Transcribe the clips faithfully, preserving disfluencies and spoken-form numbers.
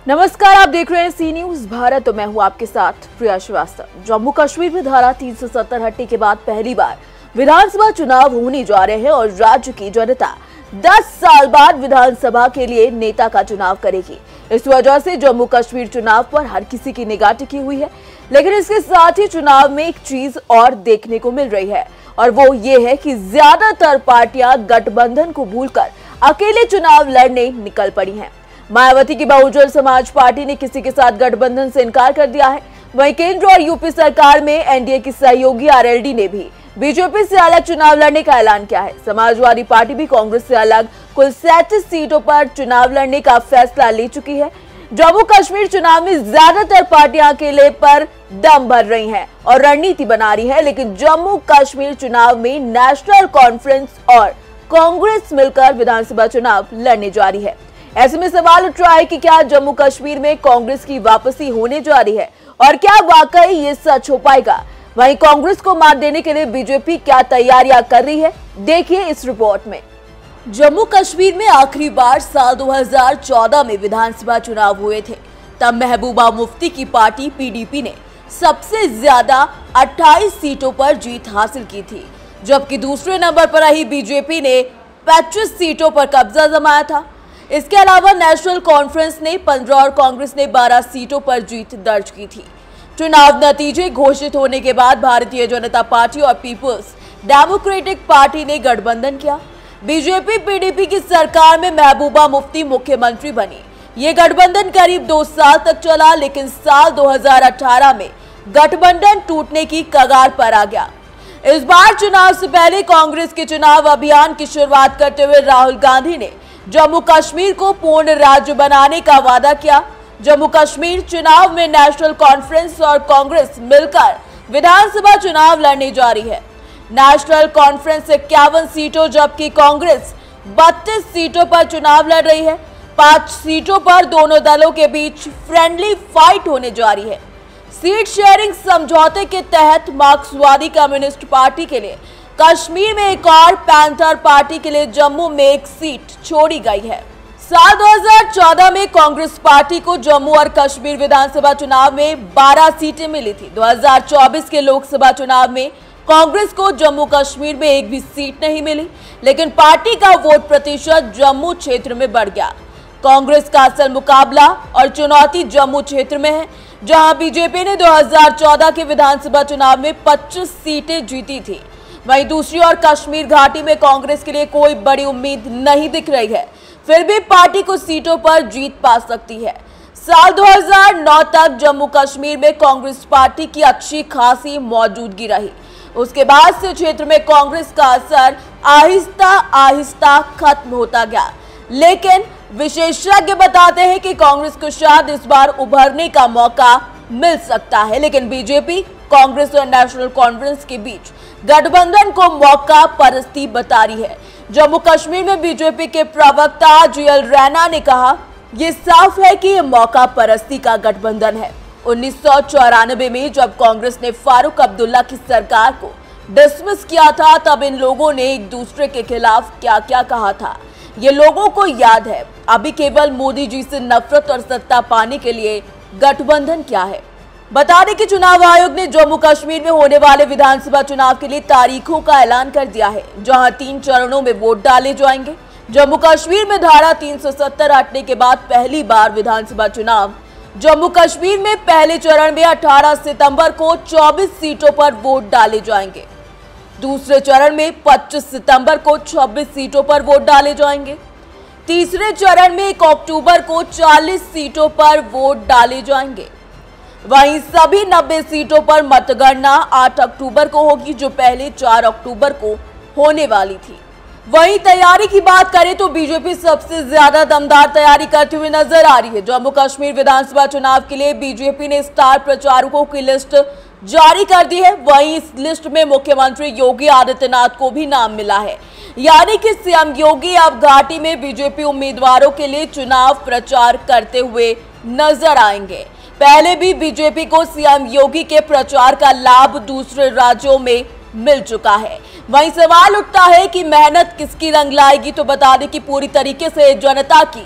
नमस्कार, आप देख रहे हैं सी न्यूज भारत। तो मैं हूं आपके साथ प्रिया श्रीवास्तव। जम्मू कश्मीर में धारा तीन सौ सत्तर हटने के बाद पहली बार विधानसभा चुनाव होने जा रहे हैं और राज्य की जनता दस साल बाद विधानसभा के लिए नेता का चुनाव करेगी। इस वजह से जम्मू कश्मीर चुनाव पर हर किसी की निगाह टिकी हुई है। लेकिन इसके साथ ही चुनाव में एक चीज और देखने को मिल रही है और वो ये है कि ज्यादातर पार्टियां गठबंधन को भूलकर अकेले चुनाव लड़ने निकल पड़ी हैं। मायावती की बहुजन समाज पार्टी ने किसी के साथ गठबंधन से इनकार कर दिया है। वहीं केंद्र और यूपी सरकार में एनडीए की सहयोगी आरएलडी ने भी बीजेपी से अलग चुनाव लड़ने का ऐलान किया है। समाजवादी पार्टी भी कांग्रेस से अलग कुल सैंतीस सीटों पर चुनाव लड़ने का फैसला ले चुकी है। जम्मू कश्मीर चुनाव में ज्यादातर पार्टियां अकेले पर दम भर रही हैं और रणनीति बना रही है, लेकिन जम्मू कश्मीर चुनाव में नेशनल कॉन्फ्रेंस और कांग्रेस मिलकर विधानसभा चुनाव लड़ने जा रही है। ऐसे में सवाल उठ रहा है कि क्या जम्मू कश्मीर में कांग्रेस की वापसी होने जा रही है और क्या वाकई ये सच हो पाएगा। वहीं कांग्रेस को मात देने के लिए बीजेपी क्या तैयारियां कर रही है, देखिए इस रिपोर्ट में। जम्मू कश्मीर में आखिरी बार साल दो हज़ार चौदह में विधानसभा चुनाव हुए थे। तब महबूबा मुफ्ती की पार्टी पीडीपी ने सबसे ज्यादा अट्ठाईस सीटों पर जीत हासिल की थी, जबकि दूसरे नंबर पर रही बीजेपी ने पच्चीस सीटों पर कब्जा जमाया था। इसके अलावा नेशनल कॉन्फ्रेंस ने पंद्रह और कांग्रेस ने बारह सीटों पर जीत दर्ज की थी। चुनाव नतीजे घोषित होने के बाद भारतीय जनता पार्टी और पीपुल्स डेमोक्रेटिक पार्टी ने गठबंधन किया। बीजेपी पीडीपी की सरकार में महबूबा मुफ्ती मुख्यमंत्री बनी। ये गठबंधन करीब दो साल तक चला, लेकिन साल दो हज़ार अठारह में गठबंधन टूटने की कगार पर आ गया। इस बार चुनाव से पहले कांग्रेस के चुनाव अभियान की शुरुआत करते हुए राहुल गांधी ने जम्मू कश्मीर को पूर्ण राज्य बनाने का वादा किया। जम्मू कश्मीर चुनाव में नेशनल कॉन्फ्रेंस और कांग्रेस मिलकर विधानसभा चुनाव लड़ने जा रही है। नेशनल कॉन्फ्रेंस इक्यावन सीटों जबकि कांग्रेस बत्तीस सीटों पर चुनाव लड़ रही है। पांच सीटों पर दोनों दलों के बीच फ्रेंडली फाइट होने जा रही है। सीट शेयरिंग समझौते के तहत मार्क्सवादी कम्युनिस्ट पार्टी के लिए कश्मीर में एक और पैंथर पार्टी के लिए जम्मू में एक सीट छोड़ी गई है। साल दो हज़ार चौदह में कांग्रेस पार्टी को जम्मू और कश्मीर विधानसभा चुनाव में बारह सीटें मिली थी। दो हज़ार चौबीस के लोकसभा चुनाव में कांग्रेस को जम्मू कश्मीर में एक भी सीट नहीं मिली, लेकिन पार्टी का वोट प्रतिशत जम्मू क्षेत्र में बढ़ गया। कांग्रेस का असल मुकाबला और चुनौती जम्मू क्षेत्र में है, जहां बीजेपी ने दो हज़ार चौदह के विधानसभा चुनाव में पच्चीस सीटें जीती थी। वहीं दूसरी ओर कश्मीर घाटी में कांग्रेस के लिए कोई बड़ी उम्मीद नहीं दिख रही है, फिर भी पार्टी को सीटों पर जीत पा सकती है। साल दो हज़ार नौ तक जम्मू कश्मीर में कांग्रेस पार्टी की अच्छी खासी मौजूदगी रही। उसके बाद से क्षेत्र में कांग्रेस का असर आहिस्ता आहिस्ता खत्म होता गया, लेकिन विशेषज्ञ बताते हैं कि कांग्रेस को शायद इस बार उभरने का मौका मिल सकता है। लेकिन बीजेपी, कांग्रेस और नेशनल कॉन्फ्रेंस के बीच गठबंधन को मौका परस्ती बता रही है। जम्मू कश्मीर में बीजेपी के प्रवक्ता जीएल रैना ने कहा, ये साफ है कि ये मौका परस्ती का गठबंधन है। उन्नीस सौ चौरानबे में जब कांग्रेस ने फारूक अब्दुल्ला की सरकार को डिसमिस किया था, तब इन लोगों ने एक दूसरे के खिलाफ क्या क्या कहा था, ये लोगों को याद है। अभी केवल मोदी जी से नफरत और सत्ता पाने के लिए गठबंधन क्या है। बता दें कि चुनाव आयोग ने जम्मू कश्मीर में होने वाले विधानसभा चुनाव के लिए तारीखों का ऐलान कर दिया है, जहां तीन चरणों में वोट डाले जाएंगे। जम्मू कश्मीर में धारा तीन सौ सत्तर हटने के बाद पहली बार विधानसभा चुनाव जम्मू कश्मीर में पहले चरण में अठारह सितंबर को चौबीस सीटों पर वोट डाले जाएंगे। दूसरे चरण में पच्चीस सितंबर को छब्बीस सीटों पर वोट डाले जाएंगे। तीसरे चरण में एक अक्टूबर को चालीस सीटों पर वोट डाले जाएंगे। वहीं सभी नब्बे सीटों पर मतगणना आठ अक्टूबर को होगी, जो पहले चार अक्टूबर को होने वाली थी। वहीं तैयारी की बात करें तो बीजेपी सबसे ज्यादा दमदार तैयारी करते हुए नजर आ रही है। जम्मू कश्मीर विधानसभा चुनाव के लिए बीजेपी ने स्टार प्रचारकों की लिस्ट जारी कर दी है। वहीं इस लिस्ट में मुख्यमंत्री योगी आदित्यनाथ को भी नाम मिला है, यानी कि सीएम योगी अब घाटी में बीजेपी उम्मीदवारों के लिए चुनाव प्रचार करते हुए नजर आएंगे। पहले भी बीजेपी को सीएम योगी के प्रचार का लाभ दूसरे राज्यों में मिल चुका है। वहीं सवाल उठता है कि मेहनत किसकी रंग लाएगी। तो बता दें कि पूरी तरीके से जनता की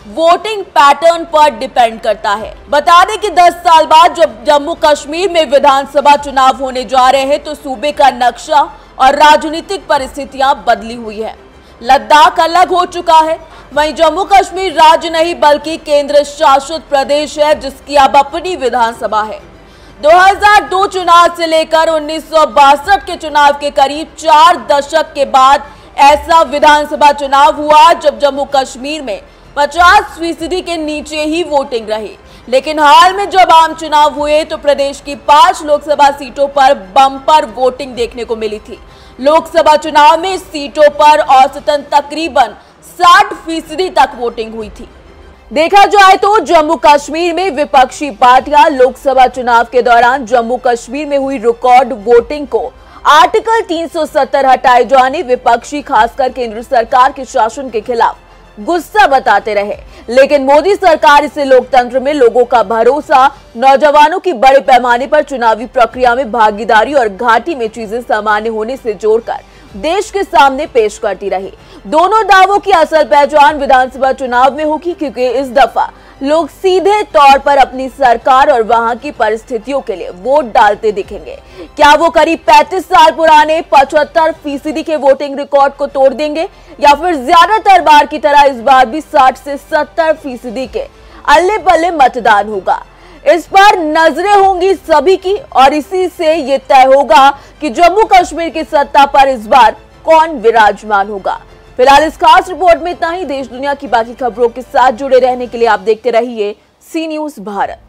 वोटिंग पैटर्न पर डिपेंड करता है। बता दें कि दस साल बाद जब जम्मू कश्मीर में विधानसभा चुनाव होने जा रहे हैं तो सूबे का नक्शा और राजनीतिक परिस्थितियां बदली हुई है। लद्दाख अलग हो चुका है, वहीं जम्मू कश्मीर राज्य नहीं बल्कि केंद्र शासित प्रदेश है जिसकी अब अपनी विधानसभा है। दो हज़ार दो चुनाव से लेकर उन्नीस सौ बासठ के चुनाव के करीब चार दशक के बाद ऐसा विधानसभा चुनाव हुआ जब जम्मू कश्मीर में पचास फीसदी के नीचे ही वोटिंग रही। लेकिन हाल में जब आम चुनाव हुए तो प्रदेश की पांच लोकसभा सीटों पर बम्पर वोटिंग देखने को मिली थी। लोकसभा चुनाव में सीटों पर औसतन तकरीबन साठ फीसदी तक वोटिंग हुई थी। देखा जाए तो जम्मू कश्मीर में विपक्षी पार्टियां लोकसभा चुनाव के दौरान जम्मू कश्मीर में हुई रिकॉर्ड वोटिंग को आर्टिकल तीन सौ सत्तर हटाए जाने, विपक्षी खासकर केंद्र सरकार के शासन के खिलाफ गुस्सा बताते रहे। लेकिन मोदी सरकार इसे लोकतंत्र में लोगों का भरोसा, नौजवानों की बड़े पैमाने पर चुनावी प्रक्रिया में भागीदारी और घाटी में चीजें सामान्य होने से जोड़कर देश के सामने पेश करती रही। दोनों दावों की असल पहचान विधानसभा चुनाव में होगी, क्योंकि इस दफा लोग सीधे तौर पर अपनी सरकार और वहां की परिस्थितियों के लिए वोट डालते दिखेंगे। क्या वो करीब पैंतीस साल पुराने पचहत्तर फीसदी के वोटिंग रिकॉर्ड को तोड़ देंगे या फिर ज्यादातर बार की तरह इस बार भी साठ से सत्तर फीसदी के अल्ले पल्ले मतदान होगा? इस पर नजरें होंगी सभी की और इसी से ये तय होगा कि जम्मू कश्मीर की सत्ता पर इस बार कौन विराजमान होगा। फिलहाल इस खास रिपोर्ट में इतना ही। देश दुनिया की बाकी खबरों के साथ जुड़े रहने के लिए आप देखते रहिए सी न्यूज़ भारत।